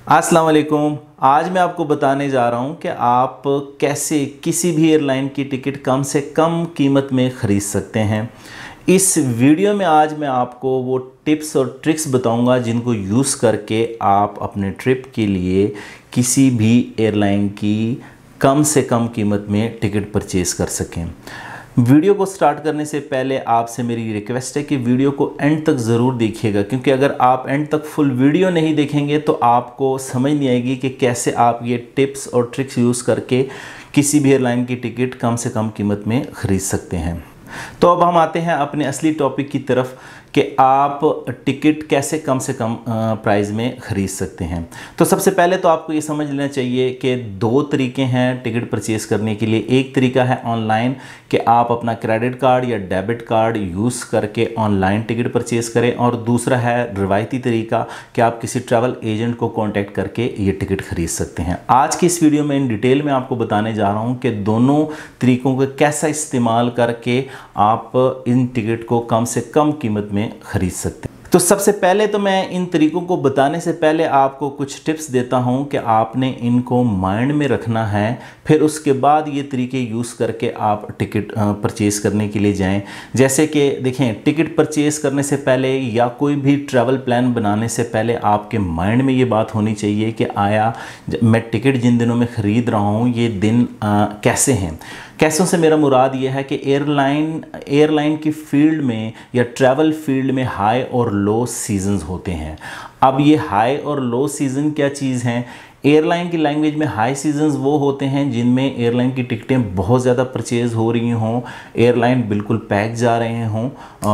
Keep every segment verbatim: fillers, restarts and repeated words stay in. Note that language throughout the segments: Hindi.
अस्सलाम वालेकुम। आज मैं आपको बताने जा रहा हूँ कि आप कैसे किसी भी एयरलाइन की टिकट कम से कम कीमत में ख़रीद सकते हैं। इस वीडियो में आज मैं आपको वो टिप्स और ट्रिक्स बताऊंगा जिनको यूज़ करके आप अपने ट्रिप के लिए किसी भी एयरलाइन की कम से कम कीमत में टिकट परचेज़ कर सकें। वीडियो को स्टार्ट करने से पहले आपसे मेरी रिक्वेस्ट है कि वीडियो को एंड तक ज़रूर देखिएगा, क्योंकि अगर आप एंड तक फुल वीडियो नहीं देखेंगे तो आपको समझ नहीं आएगी कि कैसे आप ये टिप्स और ट्रिक्स यूज़ करके किसी भी एयरलाइन की टिकट कम से कम कीमत में ख़रीद सकते हैं। तो अब हम आते हैं अपने असली टॉपिक की तरफ कि आप टिकट कैसे कम से कम प्राइस में ख़रीद सकते हैं। तो सबसे पहले तो आपको ये समझ लेना चाहिए कि दो तरीके हैं टिकट परचेज़ करने के लिए। एक तरीका है ऑनलाइन कि आप अपना क्रेडिट कार्ड या डेबिट कार्ड यूज़ करके ऑनलाइन टिकट परचेज़ करें, और दूसरा है रिवायती तरीका कि आप किसी ट्रैवल एजेंट को कॉन्टैक्ट करके ये टिकट ख़रीद सकते हैं। आज की इस वीडियो में इन डिटेल में आपको बताने जा रहा हूँ कि दोनों तरीक़ों को कैसा इस्तेमाल करके आप इन टिकट को कम से कम कीमत में खरीद सकते हैं। तो सबसे पहले तो मैं इन तरीकों को बताने से पहले आपको कुछ टिप्स देता हूं कि आपने इनको माइंड में रखना है, फिर उसके बाद ये तरीके यूज़ करके आप टिकट परचेज़ करने के लिए जाएं। जैसे कि देखें, टिकट परचेज़ करने से पहले या कोई भी ट्रैवल प्लान बनाने से पहले आपके माइंड में ये बात होनी चाहिए कि आया मैं टिकट जिन दिनों में ख़रीद रहा हूँ ये दिन आ, कैसे हैं। कैसों से मेरा मुराद ये है कि एयरलाइन एयरलाइन की फील्ड में या ट्रैवल फील्ड में हाई और लो सीजन्स होते हैं। अब ये हाई और लो सीज़न क्या चीज़ हैं? एयरलाइन की लैंग्वेज में हाई सीजन्स वो होते हैं जिनमें एयरलाइन की टिकटें बहुत ज़्यादा परचेज़ हो रही हों, एयरलाइन बिल्कुल पैक जा रहे हों,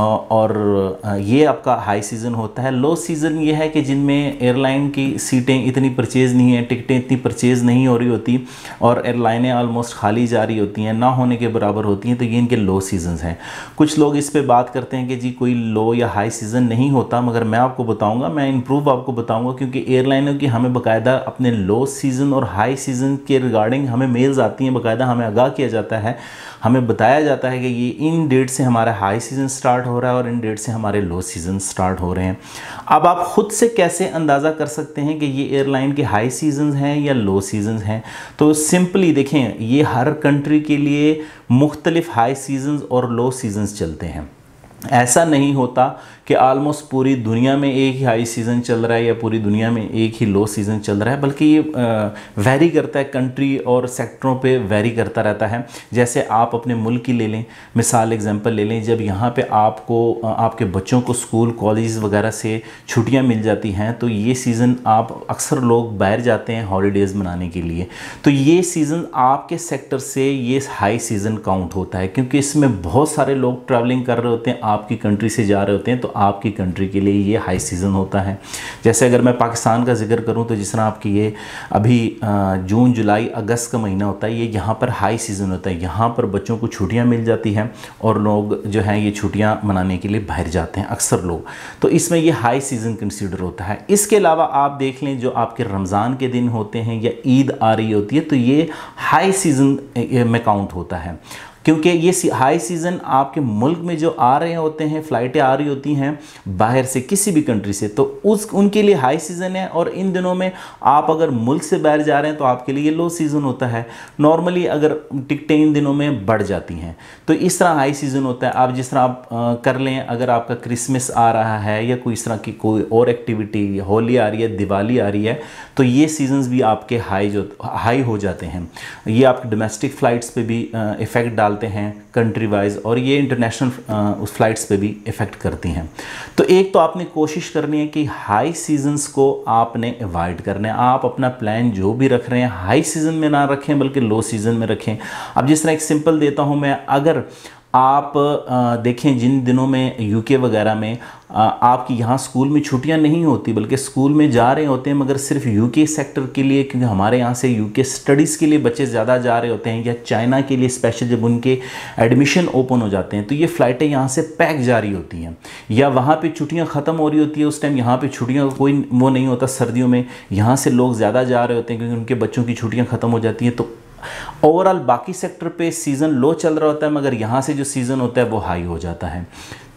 और ये आपका हाई सीज़न होता है। लो सीज़न ये है कि जिनमें एयरलाइन की सीटें इतनी परचेज़ नहीं हैं, टिकटें इतनी परचेज़ नहीं हो रही होती और एयरलाइनें ऑलमोस्ट खाली जा रही होती हैं, ना होने के बराबर होती हैं, तो ये इनके लो सीजन्स हैं। कुछ लोग इस पर बात करते हैं कि जी कोई लो या हाई सीज़न नहीं होता, मगर मैं आपको बताऊँगा, मैं इम्प्रूव आपको बताऊँगा, क्योंकि एयरलाइनों की हमें बाकायदा अपने लो सीज़न और हाई सीज़न के रिगार्डिंग हमें मेल्स आती हैं, बाकायदा हमें आगाह किया जाता है, हमें बताया जाता है कि ये इन डेट से हमारा हाई सीज़न स्टार्ट हो रहा है और इन डेट से हमारे लो सीज़न स्टार्ट हो रहे हैं। अब आप ख़ुद से कैसे अंदाज़ा कर सकते हैं कि ये एयरलाइन के हाई सीज़न हैं या लो सीज़न हैं? तो सिंपली देखें, ये हर कंट्री के लिए मुख्तलिफ हाई सीज़न और लो सीज़न चलते हैं। ऐसा नहीं होता कि आलमोस्ट पूरी दुनिया में एक ही हाई सीज़न चल रहा है या पूरी दुनिया में एक ही लो सीज़न चल रहा है, बल्कि ये वैरी करता है, कंट्री और सेक्टरों पे वैरी करता रहता है। जैसे आप अपने मुल्क की ले लें, मिसाल एग्जांपल ले लें, जब यहाँ पे आपको आपके बच्चों को स्कूल कॉलेज वगैरह से छुट्टियाँ मिल जाती हैं तो ये सीज़न आप अक्सर लोग बाहर जाते हैं हॉलीडेज़ मनाने के लिए, तो ये सीज़न आपके सेक्टर से ये हाई सीज़न काउंट होता है, क्योंकि इसमें बहुत सारे लोग ट्रैवलिंग कर रहे होते हैं, आपकी कंट्री से जा रहे होते हैं, तो आपकी कंट्री के लिए ये हाई सीज़न होता है। जैसे अगर मैं पाकिस्तान का जिक्र करूं तो जिस तरह आपकी ये अभी जून जुलाई अगस्त का महीना होता है, ये यहाँ पर हाई सीज़न होता है। यहाँ पर बच्चों को छुट्टियाँ मिल जाती हैं और लोग जो हैं ये छुट्टियाँ मनाने के लिए बाहर जाते हैं अक्सर लोग, तो इसमें ये हाई सीज़न कंसीडर होता है। इसके अलावा आप देख लें, जो आपके रमज़ान के दिन होते हैं या ईद आ रही होती है, तो ये हाई सीज़न में काउंट होता है, क्योंकि ये हाई सीज़न आपके मुल्क में जो आ रहे होते हैं, फ़्लाइटें आ रही होती हैं बाहर से किसी भी कंट्री से, तो उस उनके लिए हाई सीज़न है। और इन दिनों में आप अगर मुल्क से बाहर जा रहे हैं तो आपके लिए ये लो सीज़न होता है। नॉर्मली अगर टिकटें इन दिनों में बढ़ जाती हैं तो इस तरह हाई सीज़न होता है। आप जिस तरह आप आ, कर लें, अगर आपका क्रिसमस आ रहा है या कोई इस तरह की कोई और एक्टिविटी, होली आ रही है, दिवाली आ रही है, तो ये सीजन्स भी आपके हाई जो हाई हो जाते हैं। ये आपके डोमेस्टिक फ़्लाइट्स पे भी इफ़ेक्ट डालते हैं कंट्री वाइज, और ये इंटरनेशनल उस फ्लाइट्स पे भी इफ़ेक्ट करती हैं। तो एक तो आपने कोशिश करनी है कि हाई सीजन्स को आपने अवॉइड करना है। आप अपना प्लान जो भी रख रहे हैं हाई सीज़न में ना रखें बल्कि लो सीज़न में रखें। अब जिस तरह एक सिंपल देता हूँ मैं, अगर आप देखें जिन दिनों में यूके वगैरह में आपकी यहाँ स्कूल में छुट्टियाँ नहीं होती बल्कि स्कूल में जा रहे होते हैं, मगर सिर्फ यूके सेक्टर के लिए, क्योंकि हमारे यहाँ से यूके स्टडीज़ के लिए बच्चे ज़्यादा जा रहे होते हैं, या चाइना के लिए स्पेशल जब उनके एडमिशन ओपन हो जाते हैं तो ये फ़्लाइटें यहाँ से पैक जा रही होती हैं, या वहाँ पे छुट्टियाँ ख़त्म हो रही होती है, उस टाइम यहाँ पे छुट्टियाँ कोई वो नहीं होता। सर्दियों में यहाँ से लोग ज़्यादा जा रहे होते हैं क्योंकि उनके बच्चों की छुट्टियाँ ख़त्म हो जाती हैं, तो ओवरऑल बाकी सेक्टर पे सीज़न लो चल रहा होता है, मगर यहाँ से जो सीज़न होता है वो हाई हो जाता है।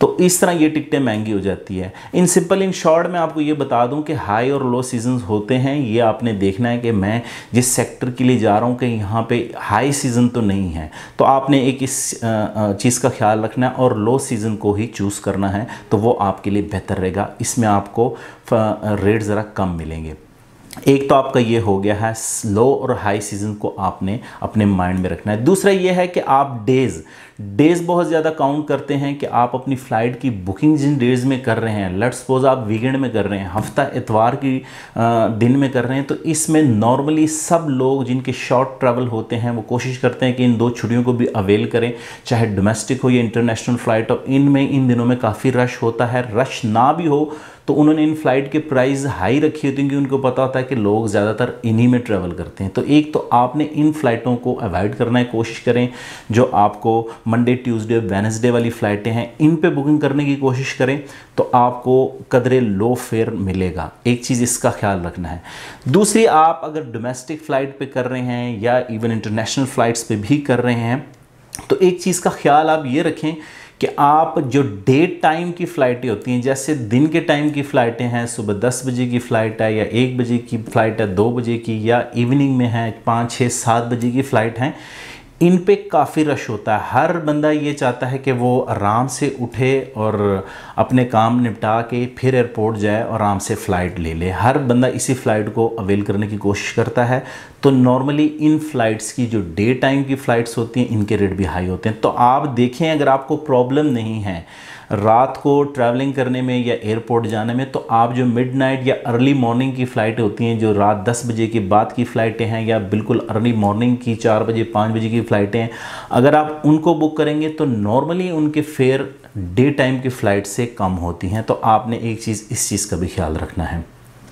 तो इस तरह ये टिकटें महंगी हो जाती है। इन सिंपल इन शॉर्ट मैं आपको ये बता दूं कि हाई और लो सीजन होते हैं। ये आपने देखना है कि मैं जिस सेक्टर के लिए जा रहा हूं कि यहाँ पे हाई सीज़न तो नहीं है, तो आपने एक इस चीज़ का ख्याल रखना है और लो सीज़न को ही चूज़ करना है, तो वो आपके लिए बेहतर रहेगा। इसमें आपको रेट ज़रा कम मिलेंगे। एक तो आपका ये हो गया है, लो और हाई सीज़न को आपने अपने माइंड में रखना है। दूसरा ये है कि आप डेज़ डेज़ बहुत ज़्यादा काउंट करते हैं कि आप अपनी फ़्लाइट की बुकिंग जिन डेज़ में कर रहे हैं, लेट्स सपोज आप वीकेंड में कर रहे हैं, हफ्ता इतवार की दिन में कर रहे हैं, तो इसमें नॉर्मली सब लोग जिनके शॉर्ट ट्रैवल होते हैं वो कोशिश करते हैं कि इन दो छुट्टियों को भी अवेल करें, चाहे डोमेस्टिक हो या इंटरनेशनल फ़्लाइट हो। इनमें इन दिनों में काफ़ी रश होता है। रश ना भी हो तो उन्होंने इन फ़्लाइट के प्राइस हाई रखी होती हैं क्योंकि उनको पता होता है कि लोग ज़्यादातर इन्हीं में ट्रैवल करते हैं। तो एक तो आपने इन फ़्लाइटों को अवॉइड करना है, कोशिश करें जो आपको मंडे ट्यूसडे वेडनेसडे वाली फ़्लाइटें हैं इन पे बुकिंग करने की कोशिश करें, तो आपको कदरे लो फेयर मिलेगा। एक चीज़ इसका ख्याल रखना है। दूसरी, आप अगर डोमेस्टिक फ़्लाइट पे कर रहे हैं या इवन इंटरनेशनल फ़्लाइट्स पे भी कर रहे हैं, तो एक चीज़ का ख्याल आप ये रखें कि आप जो डे टाइम की फ़्लाइटें होती हैं, जैसे दिन के टाइम की फ़्लाइटें हैं, सुबह दस बजे की फ़्लाइट है या एक बजे की फ़्लाइट है, दो बजे की, या इवनिंग में है पाँच छः सात बजे की फ़्लाइट हैं, इन पे काफ़ी रश होता है। हर बंदा ये चाहता है कि वो आराम से उठे और अपने काम निपटा के फिर एयरपोर्ट जाए और आराम से फ़्लाइट ले ले। हर बंदा इसी फ़्लाइट को अवेल करने की कोशिश करता है। तो नॉर्मली इन फ़्लाइट्स की जो डे टाइम की फ़्लाइट्स होती हैं, इनके रेट भी हाई होते हैं। तो आप देखें, अगर आपको प्रॉब्लम नहीं है रात को ट्रैवलिंग करने में या एयरपोर्ट जाने में, तो आप जो मिडनाइट या अर्ली मॉर्निंग की फ़्लाइटें होती हैं, जो रात दस बजे के बाद की फ़्लाइटें हैं या बिल्कुल अर्ली मॉर्निंग की चार बजे पाँच बजे की फ़्लाइटें हैं, अगर आप उनको बुक करेंगे तो नॉर्मली उनके फेयर डे टाइम की फ़्लाइट से कम होती हैं। तो आपने एक चीज़ इस चीज़ का भी ख्याल रखना है।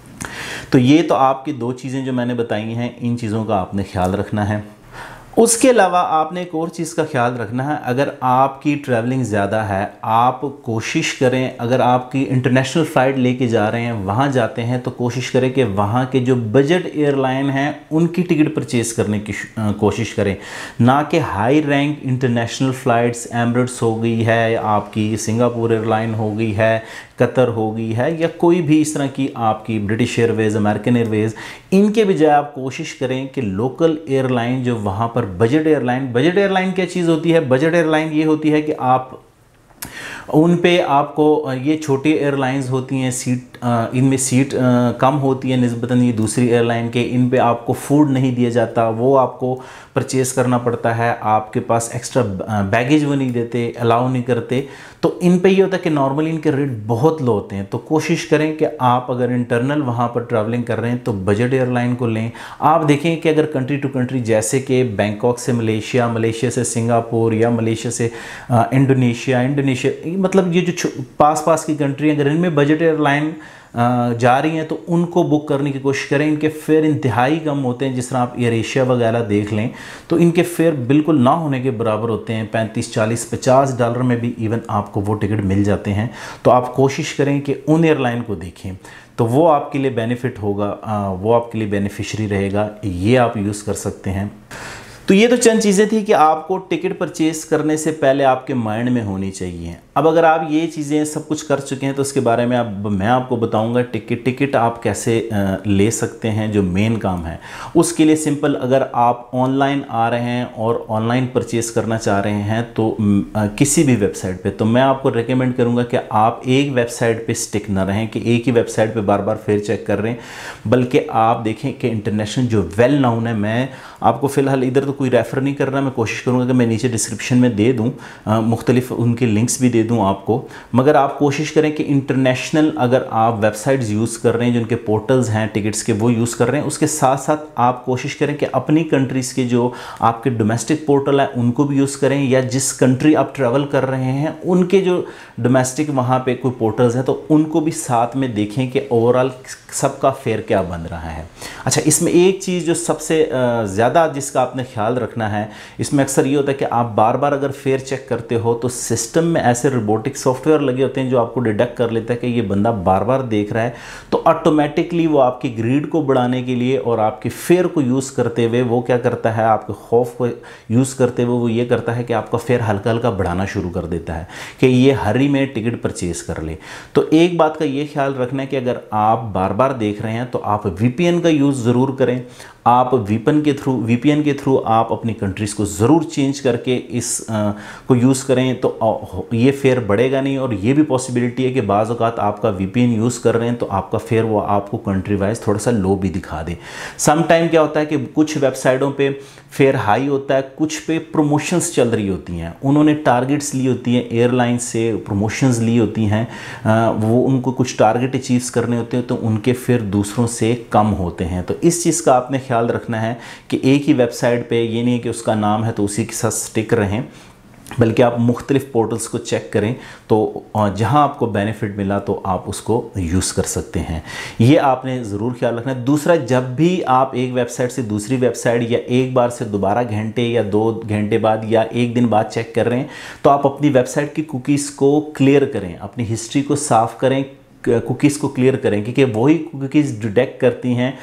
तो ये तो आपकी दो चीज़ें जो मैंने बताई हैं, इन चीज़ों का आपने ख्याल रखना है। उसके अलावा आपने एक और चीज़ का ख्याल रखना है, अगर आपकी ट्रैवलिंग ज़्यादा है, आप कोशिश करें, अगर आपकी इंटरनेशनल फ़्लाइट लेके जा रहे हैं, वहाँ जाते हैं, तो कोशिश करें कि वहाँ के जो बजट एयरलाइन हैं उनकी टिकट परचेज़ करने की कोशिश करें, ना कि high rank international flights Emirates हो गई है, आपकी सिंगापुर एयरलाइन हो गई है, कतर हो गई है, या कोई भी इस तरह की आपकी ब्रिटिश एयरवेज़, अमेरिकन एयरवेज़, इनके बजाय आप कोशिश करें कि लोकल एयरलाइन जो वहाँ पर बजट एयरलाइन बजट एयरलाइन क्या चीज़ होती है? बजट एयरलाइन ये होती है कि आप उन पे आपको, ये छोटी एयरलाइंस होती हैं, सीट इनमें सीट कम होती है निस्बतन ये दूसरी एयरलाइन के, इन पे आपको फूड नहीं दिया जाता, वो आपको परचेज़ करना पड़ता है, आपके पास एक्स्ट्रा बैगेज वो नहीं देते, अलाउ नहीं करते। तो इन पे ये होता है कि नॉर्मली इनके रेट बहुत लो होते हैं। तो कोशिश करें कि आप अगर इंटरनल वहाँ पर ट्रैवलिंग कर रहे हैं तो बजट एयरलाइन को लें। आप देखें कि अगर कंट्री टू कंट्री, जैसे कि बैंकॉक से मलेशिया, मलेशिया से सिंगापुर, या मलेशिया से इंडोनेशिया, इंडोनेशिया, मतलब ये जो पास पास की कंट्री, अगर इनमें बजट एयरलाइन जा रही हैं तो उनको बुक करने की कोशिश करें। इनके फेयर इंतहाई कम होते हैं। जिस तरह आप एयर एशिया वगैरह देख लें तो इनके फेयर बिल्कुल ना होने के बराबर होते हैं। पैंतीस चालीस पचास डॉलर में भी इवन आपको वो टिकट मिल जाते हैं। तो आप कोशिश करें कि उन एयरलाइन को देखें, तो वो आपके लिए बेनिफिट होगा, वो आपके लिए बेनिफिशरी रहेगा, ये आप यूज़ कर सकते हैं। तो ये तो चंद चीज़ें थी कि आपको टिकट परचेज़ करने से पहले आपके माइंड में होनी चाहिए। अब अगर आप ये चीज़ें सब कुछ कर चुके हैं तो उसके बारे में अब मैं आपको बताऊंगा टिकट टिकट आप कैसे ले सकते हैं, जो मेन काम है। उसके लिए सिंपल, अगर आप ऑनलाइन आ रहे हैं और ऑनलाइन परचेज़ करना चाह रहे हैं तो किसी भी वेबसाइट पे, तो मैं आपको रिकमेंड करूँगा कि आप एक वेबसाइट पे स्टिक ना रहें कि एक ही वेबसाइट पे बार बार फिर चेक कर रहे हैं, बल्कि आप देखें कि इंटरनेशनल जो वेल नाउन है, मैं आपको फ़िलहाल इधर तो कोई रेफ़र नहीं कर रहा, मैं कोशिश करूँगा कि मैं नीचे डिस्क्रिप्शन में दे दूँ, मुख्तलिफ उनके लिंक्स भी दे दूँ आपको। मगर आप कोशिश करें कि इंटरनेशनल अगर आप वेबसाइट्स यूज़ कर रहे हैं, जिनके पोर्टल्स हैं टिकट्स के, वो यूज़ कर रहे हैं, उसके साथ साथ आप कोशिश करें कि अपनी कंट्रीज़ के जो आपके डोमेस्टिक पोर्टल हैं उनको भी यूज़ करें, या जिस कंट्री आप ट्रैवल कर रहे हैं उनके जो डोमेस्टिक वहाँ पे कोई पोर्टल्स हैं तो उनको भी साथ में देखें कि ओवरऑल सबका फेयर क्या बन रहा है। अच्छा, इसमें एक चीज़ जो सबसे ज़्यादा जिसका आपने ख्याल ख्याल रखना है, इसमें अक्सर ये होता है कि आप बार बार अगर फेयर चेक करते हो तो सिस्टम में ऐसे रोबोटिक सॉफ्टवेयर लगे होते हैं जो आपको डिटेक्ट कर लेता है कि ये बंदा बार बार देख रहा है, तो ऑटोमेटिकली वो आपकी ग्रीड को बढ़ाने के लिए और आपके फेयर को यूज़ करते हुए वो क्या करता है, आपके खौफ को यूज़ करते हुए वो ये करता है कि आपका फेयर हल्का हल्का बढ़ाना शुरू कर देता है कि ये हरी में टिकट परचेज कर ले। तो एक बात का ये ख्याल रखना है कि अगर आप बार बार देख रहे हैं तो आप वीपीएन का यूज़ ज़रूर करें। आप वीपीएन के थ्रू वीपीएन के थ्रू आप अपनी कंट्रीज़ को ज़रूर चेंज करके इस आ, को यूज़ करें, तो ये फेयर बढ़ेगा नहीं। और ये भी पॉसिबिलिटी है कि बाज़ औक़ात आपका वीपीएन यूज़ कर रहे हैं तो आपका फेयर वो आपको कंट्री वाइज थोड़ा सा लो भी दिखा दे। सम टाइम क्या होता है कि कुछ वेबसाइटों पे फेयर हाई होता है, कुछ पे प्रमोशंस चल रही होती हैं, उन्होंने टारगेट्स ली होती हैं, एयरलाइंस से प्रमोशंस ली होती हैं, वो उनको कुछ टारगेट अचीव्स करने होते हैं तो उनके फेयर दूसरों से कम होते हैं। तो इस चीज़ का आपने ख्याल रखना है कि एक ही वेबसाइट पे ये नहीं है कि उसका नाम है तो उसी के साथ स्टिक रहें, बल्कि आप मुख्तलिफ पोर्टल्स को चेक करें तो जहां आपको बेनिफिट मिला तो आप उसको यूज़ कर सकते हैं। ये आपने ज़रूर ख्याल रखना है। दूसरा, जब भी आप एक वेबसाइट से दूसरी वेबसाइट या एक बार से दोबारा घंटे या दो घंटे बाद या एक दिन बाद चेक कर रहे हैं तो आप अपनी वेबसाइट की कुकीज़ को क्लियर करें, अपनी हिस्ट्री को साफ़ करें, कुकीज़ को क्लियर करें, क्योंकि वही कुकीज़ डिटेक्ट करती हैं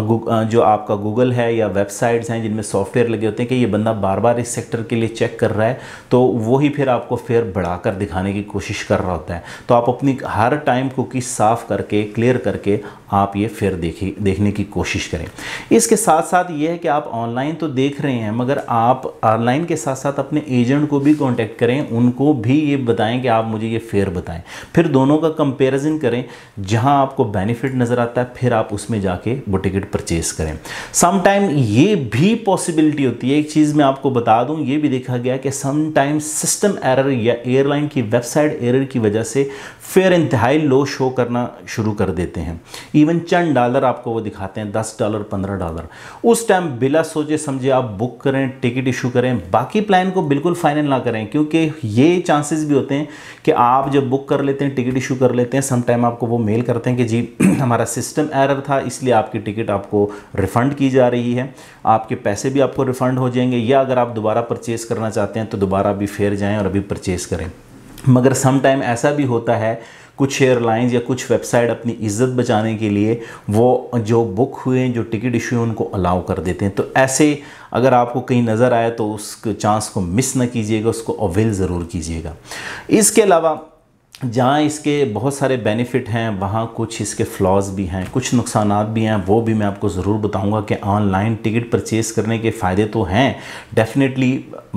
जो आपका गूगल है या वेबसाइट्स हैं जिनमें सॉफ्टवेयर लगे होते हैं कि ये बंदा बार बार इस सेक्टर के लिए चेक कर रहा है, तो वही फिर आपको फेयर बढ़ाकर दिखाने की कोशिश कर रहा होता है। तो आप अपनी हर टाइम कुकीज़ साफ़ करके क्लियर करके आप ये फेयर देखी देखने की कोशिश करें। इसके साथ साथ ये है कि आप ऑनलाइन तो देख रहे हैं, मगर आप ऑनलाइन के साथ साथ अपने एजेंट को भी कॉन्टेक्ट करें, उनको भी ये बताएं कि आप मुझे ये फेयर बताएं, फिर दोनों का कंपेरिजन करें। जहां आपको बेनिफिट नज़र आता है फिर आप उसमें जाके वो टिकट परचेज करें। सम टाइम ये भी पॉसिबिलिटी होती है, एक चीज़ मैं आपको बता दूं, ये भी देखा गया कि सम टाइम सिस्टम एरर या एयरलाइन की वेबसाइट एरर की वजह से फेयर इंतहाई लो शो करना शुरू कर देते हैं। इवन चंद डॉलर आपको वो दिखाते हैं, दस डॉलर पंद्रह डॉलर। उस टाइम बिला सोचे समझे आप बुक करें, टिकट इशू करें, बाकी प्लान को बिल्कुल फाइनल ना करें, क्योंकि ये चांसेस भी होते हैं कि आप जब बुक कर लेते हैं, टिकट इशू कर लेते हैं, सम टाइम आपको वो मेल करते हैं कि जी हमारा सिस्टम एरर था इसलिए आपकी टिकट आपको रिफ़ंड की जा रही है, आपके पैसे भी आपको रिफ़ंड हो जाएंगे, या अगर आप दोबारा परचेज़ करना चाहते हैं तो दोबारा भी फेयर जाएँ और अभी परचेज़ करें। मगर सम टाइम ऐसा भी होता है, कुछ एयरलाइंस या कुछ वेबसाइट अपनी इज्जत बचाने के लिए वो जो बुक हुए जो टिकट इशू है उनको अलाउ कर देते हैं। तो ऐसे अगर आपको कहीं नज़र आए तो उस चांस को मिस ना कीजिएगा, उसको अवेल ज़रूर कीजिएगा। इसके अलावा जहाँ इसके बहुत सारे बेनिफिट हैं वहाँ कुछ इसके फ्लॉज भी हैं, कुछ नुकसानात भी हैं, वो भी मैं आपको ज़रूर बताऊंगा कि ऑनलाइन टिकट परचेज़ करने के फ़ायदे तो हैं डेफिनेटली।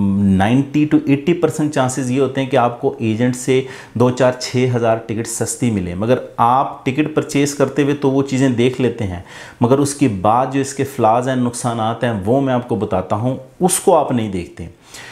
नब्बे टू अस्सी परसेंट चांसेस ये होते हैं कि आपको एजेंट से दो चार छः हज़ार टिकट सस्ती मिले, मगर आप टिकट परचेज़ करते हुए तो वो चीज़ें देख लेते हैं, मगर उसके बाद जो इसके फ्लॉज हैं, नुकसानात हैं, वो मैं आपको बताता हूँ, उसको आप नहीं देखते।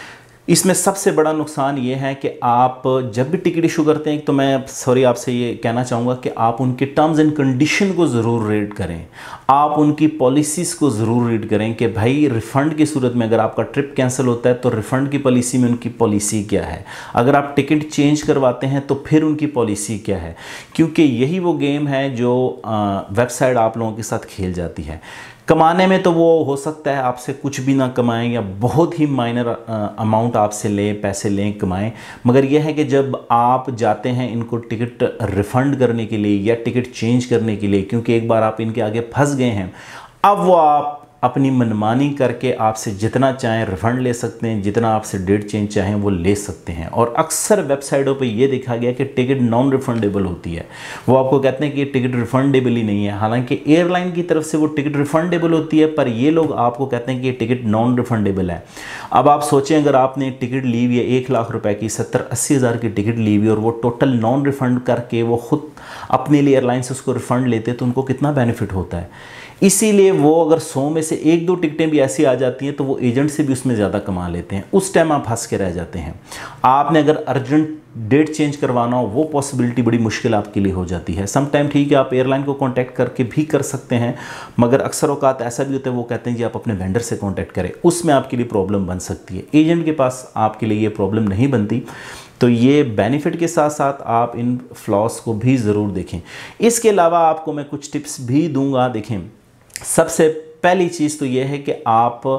इसमें सबसे बड़ा नुकसान ये है कि आप जब भी टिकट इशू करते हैं, तो मैं सॉरी आपसे ये कहना चाहूँगा कि आप उनके टर्म्स एंड कंडीशन को ज़रूर रीड करें, आप उनकी पॉलिसीज़ को ज़रूर रीड करें कि भाई रिफ़ंड की सूरत में अगर आपका ट्रिप कैंसिल होता है तो रिफ़ंड की पॉलिसी में उनकी पॉलिसी क्या है, अगर आप टिकट चेंज करवाते हैं तो फिर उनकी पॉलिसी क्या है, क्योंकि यही वो गेम है जो वेबसाइट आप लोगों के साथ खेल जाती है। कमाने में तो वो हो सकता है आपसे कुछ भी ना कमाएं या बहुत ही माइनर अमाउंट आपसे लें, पैसे लें, कमाएं, मगर यह है कि जब आप जाते हैं इनको टिकट रिफ़ंड करने के लिए या टिकट चेंज करने के लिए, क्योंकि एक बार आप इनके आगे फंस गए हैं, अब वो आप अपनी मनमानी करके आपसे जितना चाहें रिफ़ंड ले सकते हैं, जितना आपसे डेट चेंज चाहें वो ले सकते हैं। और अक्सर वेबसाइटों पे ये देखा गया कि टिकट नॉन रिफ़ंडेबल होती है, वो आपको कहते हैं कि टिकट रिफ़ंडेबल ही नहीं है, हालांकि एयरलाइन की तरफ से वो टिकट रिफ़ंडेबल होती है, पर ये लोग आपको कहते हैं कि ये टिकट नॉन रिफ़ंडेबल है। अब आप सोचें, अगर आपने टिकट ली हुई है एक लाख रुपए की, सत्तर अस्सी हज़ार की टिकट ली हुई और वो टोटल नॉन रिफ़ंड करके वो खुद अपने लिए एयरलाइन से उसको रिफ़ंड लेते तो उनको कितना बेनिफिट होता है। इसीलिए वो अगर सौ में से एक दो टिकटें भी ऐसी आ जाती हैं तो वो एजेंट से भी उसमें ज़्यादा कमा लेते हैं, उस टाइम आप फंस के रह जाते हैं। आपने अगर अर्जेंट डेट चेंज करवाना हो, वो पॉसिबिलिटी बड़ी मुश्किल आपके लिए हो जाती है। सम टाइम ठीक है आप एयरलाइन को कांटेक्ट करके भी कर सकते हैं, मगर अक्सर औकात ऐसा भी होता है वो कहते हैं कि आप अपने वेंडर से कांटेक्ट करें, उसमें आपके लिए प्रॉब्लम बन सकती है। एजेंट के पास आपके लिए ये प्रॉब्लम नहीं बनती। तो ये बेनिफिट के साथ साथ आप इन फ्लॉस को भी ज़रूर देखें। इसके अलावा आपको मैं कुछ टिप्स भी दूंगा। देखें, सबसे पहली चीज़ तो ये है कि आप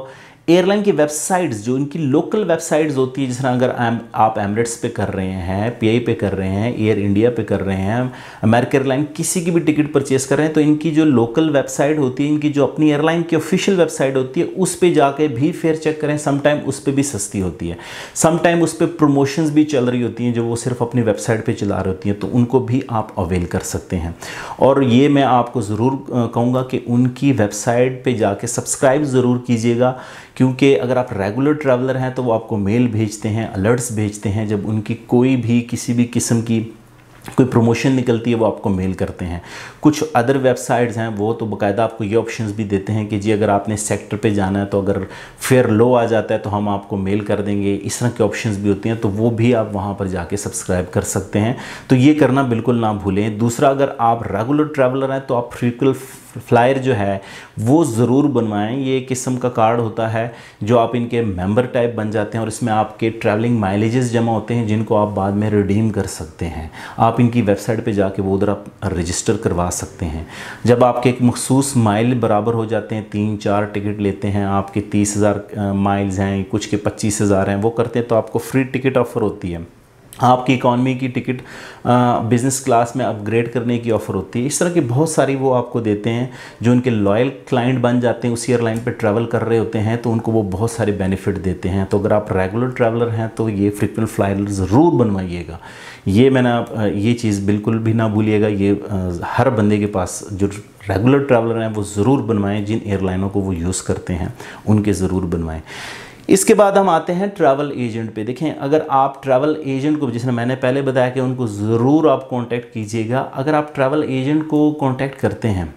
एयरलाइन की वेबसाइट्स, जो इनकी लोकल वेबसाइट्स होती है, जिस तरह अगर आप एमिरेट्स पे कर रहे हैं, पीआई पे कर रहे हैं, एयर इंडिया पे कर रहे हैं, अमेरिकन एयरलाइन, किसी की भी टिकट परचेस कर रहे हैं, तो इनकी जो लोकल वेबसाइट होती है, इनकी जो अपनी एयरलाइन की ऑफिशियल वेबसाइट होती है, उस पर जाके भी फेयर चेक करें। समटाइम उस पर भी सस्ती होती है, समटाइम उस पर प्रमोशंस भी चल रही होती हैं जो वो सिर्फ अपनी वेबसाइट पे चला रही होती हैं, तो उनको भी आप अवेल कर सकते हैं। और ये मैं आपको ज़रूर कहूँगा कि उनकी वेबसाइट पे जाके सब्सक्राइब ज़रूर कीजिएगा, क्योंकि अगर आप रेगुलर ट्रैवलर हैं तो वो आपको मेल भेजते हैं, अलर्ट्स भेजते हैं, जब उनकी कोई भी किसी भी किस्म की कोई प्रमोशन निकलती है वो आपको मेल करते हैं। कुछ अदर वेबसाइट्स हैं वो तो बाकायदा आपको ये ऑप्शंस भी देते हैं कि जी अगर आपने सेक्टर पे जाना है तो अगर फेयर लो आ जाता है तो हम आपको मेल कर देंगे, इस तरह की ऑप्शंस भी होती हैं, तो वो भी आप वहाँ पर जाके सब्सक्राइब कर सकते हैं। तो ये करना बिल्कुल ना भूलें। दूसरा, अगर आप रेगुलर ट्रैवलर हैं तो आप फ्रीक्वेंट फ्लायर जो है वो ज़रूर बनवाएं। ये एक किस्म का कार्ड होता है जो आप इनके मेंबर टाइप बन जाते हैं और इसमें आपके ट्रैवलिंग माइलेजेस जमा होते हैं जिनको आप बाद में रिडीम कर सकते हैं। आप इनकी वेबसाइट पे जाके वो उधर आप रजिस्टर करवा सकते हैं। जब आपके एक मखसूस माइल बराबर हो जाते हैं, तीन चार टिकट लेते हैं, आपके तीस हज़ार माइल्स हैं, कुछ के पच्चीस हज़ार हैं, वो करते हैं तो आपको फ्री टिकट ऑफ़र होती है। आपकी इकॉनमी की टिकट बिज़नेस क्लास में अपग्रेड करने की ऑफ़र होती है। इस तरह की बहुत सारी वो आपको देते हैं। जो उनके लॉयल क्लाइंट बन जाते हैं, उसी एयरलाइन पे ट्रैवल कर रहे होते हैं, तो उनको वो बहुत सारे बेनिफिट देते हैं। तो अगर आप रेगुलर ट्रैवलर हैं तो ये फ्रीक्वेंट फ्लायर ज़रूर बनवाइएगा। ये मैंने ये चीज़ बिल्कुल भी ना भूलिएगा। ये हर बंदे के पास जो रेगुलर ट्रैवलर हैं वो ज़रूर बनवाएं। जिन एयरलाइनों को वो यूज़ करते हैं उनके ज़रूर बनवाएं। इसके बाद हम आते हैं ट्रैवल एजेंट पे। देखें, अगर आप ट्रैवल एजेंट को, जिसने मैंने पहले बताया कि उनको ज़रूर आप कांटेक्ट कीजिएगा। अगर आप ट्रैवल एजेंट को कांटेक्ट करते हैं,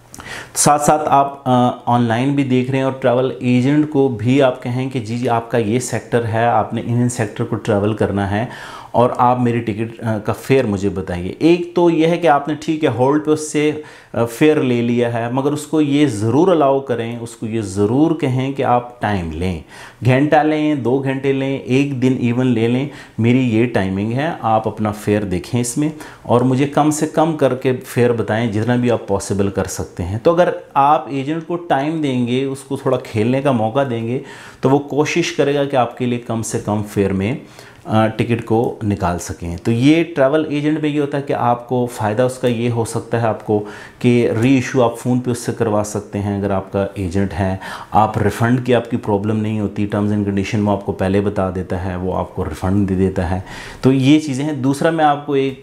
साथ साथ आप ऑनलाइन भी देख रहे हैं और ट्रैवल एजेंट को भी आप कहें कि जी जी आपका ये सेक्टर है, आपने इन इन सेक्टर को ट्रैवल करना है और आप मेरी टिकट का फेयर मुझे बताइए। एक तो यह है कि आपने ठीक है होल्ड पे उससे फेयर ले लिया है, मगर उसको ये ज़रूर अलाउ करें, उसको ये ज़रूर कहें कि आप टाइम लें, घंटा लें, दो घंटे लें, एक दिन इवन ले लें, मेरी ये टाइमिंग है, आप अपना फेयर देखें इसमें और मुझे कम से कम करके फेयर बताएं जितना भी आप पॉसिबल कर सकते हैं। तो अगर आप एजेंट को टाइम देंगे, उसको थोड़ा खेलने का मौका देंगे, तो वो कोशिश करेगा कि आपके लिए कम से कम फेयर में टिकट को निकाल सकें। तो ये ट्रैवल एजेंट में ये होता है कि आपको फ़ायदा उसका ये हो सकता है आपको कि री इशू आप फ़ोन पे उससे करवा सकते हैं अगर आपका एजेंट है। आप रिफ़ंड की आपकी प्रॉब्लम नहीं होती, टर्म्स एंड कंडीशन वो आपको पहले बता देता है, वो आपको रिफ़ंड दे देता है। तो ये चीज़ें हैं। दूसरा, मैं आपको एक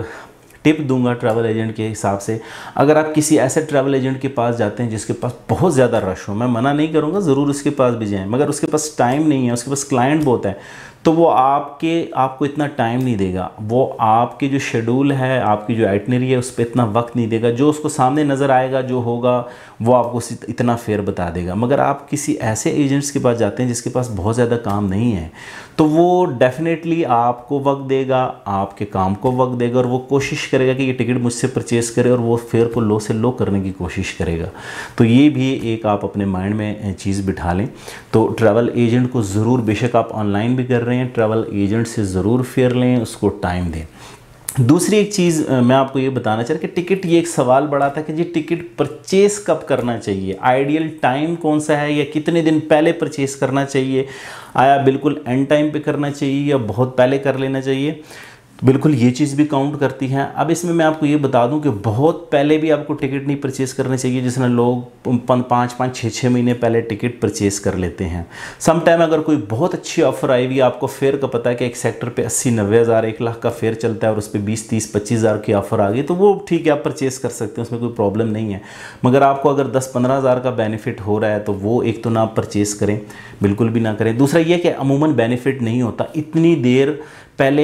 टिप दूंगा ट्रैवल एजेंट के हिसाब से। अगर आप किसी ऐसे ट्रैवल एजेंट के पास जाते हैं जिसके पास बहुत ज़्यादा रश हो, मैं मना नहीं करूँगा, ज़रूर उसके पास भी जाएं, मगर उसके पास टाइम नहीं है, उसके पास क्लाइंट बहुत है, तो वो आपके आपको इतना टाइम नहीं देगा। वो आपकी जो शेड्यूल है, आपकी जो आइटनरी है, उस पर इतना वक्त नहीं देगा। जो उसको सामने नज़र आएगा, जो होगा, वो आपको इतना फेयर बता देगा। मगर आप किसी ऐसे एजेंट्स के पास जाते हैं जिसके पास बहुत ज़्यादा काम नहीं है, तो वो डेफिनेटली आपको वक्त देगा, आपके काम को वक्त देगा और वो कोशिश करेगा कि ये टिकट मुझसे परचेज़ करे और वो फेयर को लो से लो करने की कोशिश करेगा। तो ये भी एक आप अपने माइंड में चीज़ बिठा लें। तो ट्रैवल एजेंट को ज़रूर, बेशक आप ऑनलाइन भी कर रहे हैं, ट्रैवल एजेंट से ज़रूर फेयर लें, उसको टाइम दें। दूसरी एक चीज़ मैं आपको ये बताना चाह रहा कि टिकट, ये एक सवाल बड़ा था कि जी टिकट परचेज़ कब करना चाहिए, आइडियल टाइम कौन सा है, या कितने दिन पहले परचेज़ करना चाहिए, आया बिल्कुल एंड टाइम पे करना चाहिए या बहुत पहले कर लेना चाहिए। तो बिल्कुल ये चीज़ भी काउंट करती है। अब इसमें मैं आपको ये बता दूं कि बहुत पहले भी आपको टिकट नहीं परचेज़ करनी चाहिए, जिसमें लोग पाँच पाँच छः छः महीने पहले टिकट परचेज़ कर लेते हैं। सम टाइम अगर कोई बहुत अच्छी ऑफ़र आई हुई, आपको फेयर का पता है कि एक सेक्टर पे अस्सी नब्बे हज़ार एक लाख का फेयर चलता है और उस पर बीस तीस पच्चीस हज़ार की ऑफ़र आ गई, तो वो ठीक है, आप परचेज़ कर सकते हैं, उसमें कोई प्रॉब्लम नहीं है। मगर आपको अगर दस पंद्रह हज़ार का बेनिफिट हो रहा है तो वो एक तो ना आप परचेज़ करें, बिल्कुल भी ना करें। दूसरा ये कि अमूमन बेनिफिट नहीं होता इतनी देर पहले।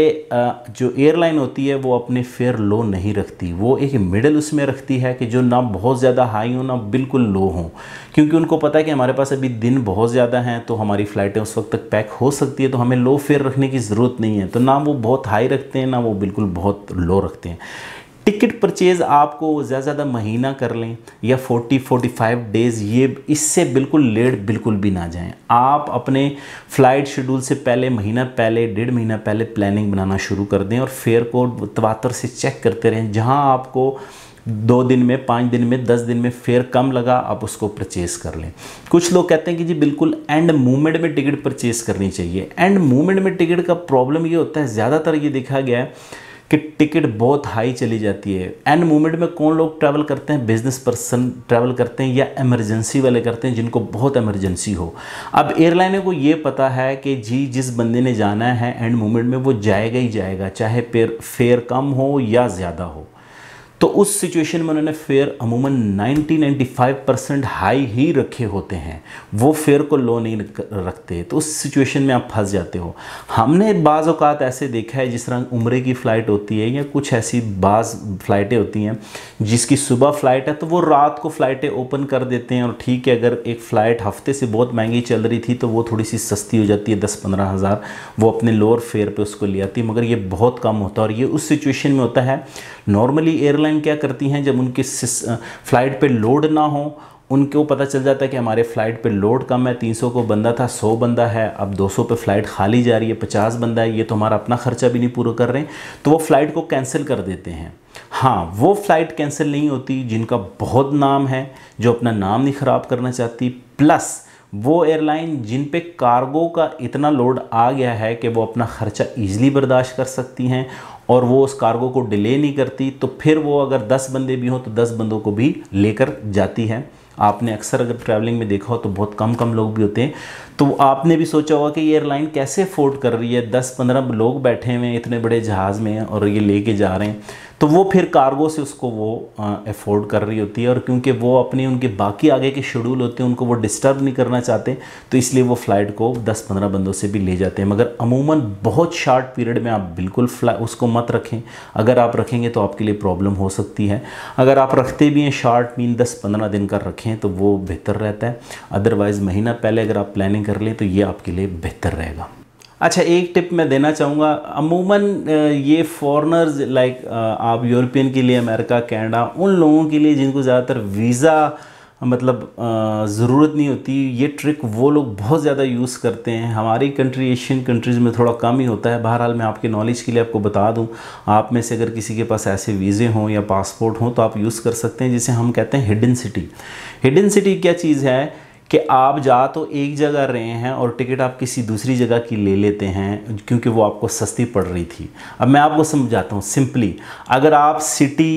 जो एयरलाइन होती है वो अपने फेयर लो नहीं रखती, वो एक मिडल उसमें रखती है कि जो ना बहुत ज़्यादा हाई हो ना बिल्कुल लो हो, क्योंकि उनको पता है कि हमारे पास अभी दिन बहुत ज़्यादा हैं, तो हमारी फ़्लाइटें उस वक्त तक पैक हो सकती है, तो हमें लो फेयर रखने की ज़रूरत नहीं है। तो ना वो बहुत हाई रखते हैं, ना वो बिल्कुल बहुत लो रखते हैं। टिकट परचेज़ आपको ज़्यादा ज़्यादा महीना कर लें या चालीस पैंतालीस डेज़, ये इससे बिल्कुल लेट बिल्कुल भी ना जाएं। आप अपने फ़्लाइट शेड्यूल से पहले, महीना पहले, डेढ़ महीना पहले प्लानिंग बनाना शुरू कर दें और फेयर को तवातर से चेक करते रहें। जहां आपको दो दिन में, पाँच दिन में, दस दिन में फेयर कम लगा, आप उसको परचेज़ कर लें। कुछ लोग कहते हैं कि जी बिल्कुल एंड मोमेंट में टिकट परचेज़ करनी चाहिए। एंड मोमेंट में टिकट का प्रॉब्लम ये होता है, ज़्यादातर ये देखा गया है कि टिकट बहुत हाई चली जाती है। एंड मोमेंट में कौन लोग ट्रैवल करते हैं? बिजनेस पर्सन ट्रैवल करते हैं या इमरजेंसी वाले करते हैं, जिनको बहुत इमरजेंसी हो। अब एयरलाइनों को ये पता है कि जी जिस बंदे ने जाना है एंड मोमेंट में वो जाएगा ही जाएगा, चाहे फेयर फेयर कम हो या ज़्यादा हो। तो उस सिचुएशन में उन्होंने फेयर अमूमन नब्बे पचानवे परसेंट हाई ही रखे होते हैं, वो फेयर को लो नहीं रखते। तो उस सिचुएशन में आप फंस जाते हो। हमने बाज़ औक़ात ऐसे देखा है, जिस तरह उम्रे की फ़्लाइट होती है या कुछ ऐसी बाज़ फ़्लाइटें होती हैं जिसकी सुबह फ़्लाइट है तो वो रात को फ़्लाइटें ओपन कर देते हैं। और ठीक है, अगर एक फ़्लाइट हफ्ते से बहुत महंगी चल रही थी तो वो थोड़ी सी सस्ती हो जाती है, दस पंद्रह हज़ार, वो अपने लोअर फेयर पे उसको ले आती है, मगर ये बहुत कम होता है। और ये उस सिचुएशन में होता है। नॉर्मली एयरलाइन क्या करती हैं, जब उनकी फ़्लाइट पे लोड ना हो, उनको पता चल जाता है कि हमारे फ़्लाइट पे लोड कम है, तीन सौ को बंदा था, सौ बंदा है, अब दो सौ पे फ़्लाइट खाली जा रही है, पचास बंदा है, ये तो हमारा अपना खर्चा भी नहीं पूरा कर रहे हैं, तो वो फ़्लाइट को कैंसिल कर देते हैं। हाँ, वो फ़्लाइट कैंसिल नहीं होती जिनका बहुत नाम है, जो अपना नाम नहीं ख़राब करना चाहती, प्लस वो एयरलाइन जिन पे कार्गो का इतना लोड आ गया है कि वो अपना ख़र्चा ईज़िली बर्दाश्त कर सकती हैं और वो उस कार्गो को डिले नहीं करती। तो फिर वो अगर दस बंदे भी हों तो दस बंदों को भी लेकर जाती है। आपने अक्सर अगर ट्रैवलिंग में देखा हो तो बहुत कम कम लोग भी होते हैं। तो आपने भी सोचा होगा कि ये एयरलाइन कैसे अफोर्ड कर रही है, दस पंद्रह लोग बैठे हुए हैं इतने बड़े जहाज़ में और ये लेके जा रहे हैं। तो वो फिर कार्गो से उसको वो अफोर्ड कर रही होती है, और क्योंकि वो अपनी उनके बाकी आगे के शेड्यूल होते हैं उनको वो डिस्टर्ब नहीं करना चाहते, तो इसलिए वो फ़्लाइट को दस पंद्रह बंदों से भी ले जाते हैं। मगर अमूमन बहुत शार्ट पीरियड में आप बिल्कुल उसको मत रखें। अगर आप रखेंगे तो आपके लिए प्रॉब्लम हो सकती है। अगर आप रखते भी हैं शार्ट मीन दस पंद्रह दिन का रखें तो वो बेहतर रहता है। अदरवाइज़ महीना पहले अगर आप प्लानिंग कर लें तो ये आपके लिए बेहतर रहेगा। अच्छा, एक टिप मैं देना चाहूँगा। अमूमन ये फॉरेनर्स लाइक आप यूरोपियन के लिए, अमेरिका, कनाडा, उन लोगों के लिए जिनको ज़्यादातर वीज़ा मतलब ज़रूरत नहीं होती, ये ट्रिक वो लोग बहुत ज़्यादा यूज़ करते हैं। हमारी कंट्री, एशियन कंट्रीज़ में थोड़ा कम ही होता है। बहरहाल मैं आपके नॉलेज के लिए आपको बता दूं, आप में से अगर किसी के पास ऐसे वीज़े हों या पासपोर्ट हों तो आप यूज़ कर सकते हैं, जिसे हम कहते हैं हिडन सिटी। हिडन सिटी क्या चीज़ है कि आप जा तो एक जगह रहे हैं और टिकट आप किसी दूसरी जगह की ले लेते हैं क्योंकि वो आपको सस्ती पड़ रही थी। अब मैं आपको समझाता हूँ सिंपली। अगर आप सिटी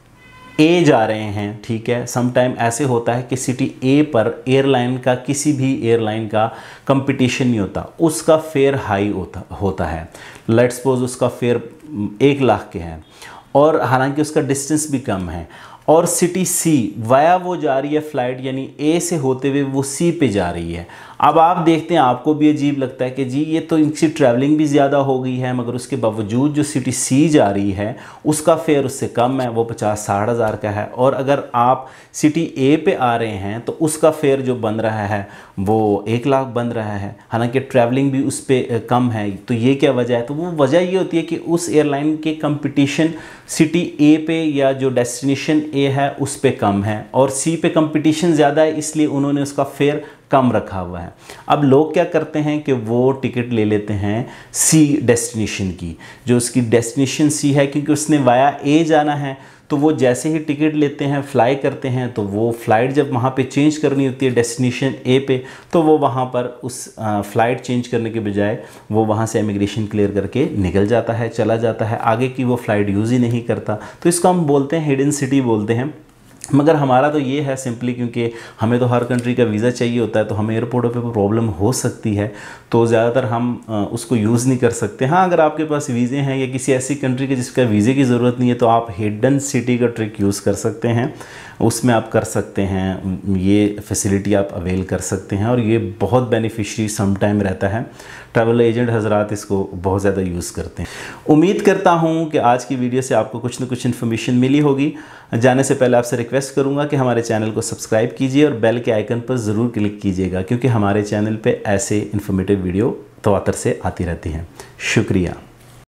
ए जा रहे हैं, ठीक है, सम टाइम ऐसे होता है कि सिटी ए पर एयरलाइन का, किसी भी एयरलाइन का कंपटीशन नहीं होता, उसका फेयर हाई होता होता है। लेट्स सपोज उसका फेयर एक लाख के हैं और हालांकि उसका डिस्टेंस भी कम है, और सिटी सी वाया वो जा रही है फ़्लाइट, यानी ए से होते हुए वो सी पे जा रही है। अब आप देखते हैं, आपको भी अजीब लगता है कि जी ये तो इनकी ट्रैवलिंग भी ज़्यादा हो गई है, मगर उसके बावजूद जो सिटी सी जा रही है उसका फेयर उससे कम है, वो पचास साठ हज़ार का है। और अगर आप सिटी ए पे आ रहे हैं तो उसका फेयर जो बन रहा है वो एक लाख बन रहा है, हालांकि ट्रैवलिंग भी उस पर कम है। तो ये क्या वजह है? तो वो वजह ये होती है कि उस एयरलाइन के कंपटीशन सिटी ए पे या जो डेस्टिनेशन ए है उस पे कम है, और सी पे कंपटीशन ज़्यादा है, इसलिए उन्होंने उसका फेयर कम रखा हुआ है। अब लोग क्या करते हैं कि वो टिकट ले लेते हैं सी डेस्टिनेशन की, जो उसकी डेस्टिनेशन सी है, क्योंकि उसने वाया ए जाना है। तो वो जैसे ही टिकट लेते हैं, फ्लाई करते हैं, तो वो फ़्लाइट जब वहाँ पे चेंज करनी होती है डेस्टिनेशन ए पे, तो वो वहाँ पर उस फ़्लाइट चेंज करने के बजाय वो वहाँ से इमिग्रेशन क्लियर करके निकल जाता है, चला जाता है, आगे की वो फ़्लाइट यूज़ ही नहीं करता। तो इसको हम बोलते हैं हिडन सिटी बोलते हैं। मगर हमारा तो ये है सिंपली, क्योंकि हमें तो हर कंट्री का वीज़ा चाहिए होता है, तो हमें एयरपोर्टों पे प्रॉब्लम हो सकती है, तो ज़्यादातर हम उसको यूज़ नहीं कर सकते। हाँ, अगर आपके पास वीज़े हैं या किसी ऐसी कंट्री के जिसका वीज़े की ज़रूरत नहीं है तो आप हिडन सिटी का ट्रिक यूज़ कर सकते हैं, उसमें आप कर सकते हैं, ये फैसिलिटी आप अवेल कर सकते हैं, और ये बहुत बेनिफिशरी सम टाइम रहता है। ट्रैवल एजेंट हजरात इसको बहुत ज़्यादा यूज़ करते हैं। उम्मीद करता हूँ कि आज की वीडियो से आपको कुछ ना कुछ इन्फॉर्मेशन मिली होगी। जाने से पहले आपसे रिक्वेस्ट करूँगा कि हमारे चैनल को सब्सक्राइब कीजिए और बेल के आइकन पर ज़रूर क्लिक कीजिएगा, क्योंकि हमारे चैनल पे ऐसे इन्फॉर्मेटिव वीडियो तवातर से आती रहती हैं। शुक्रिया।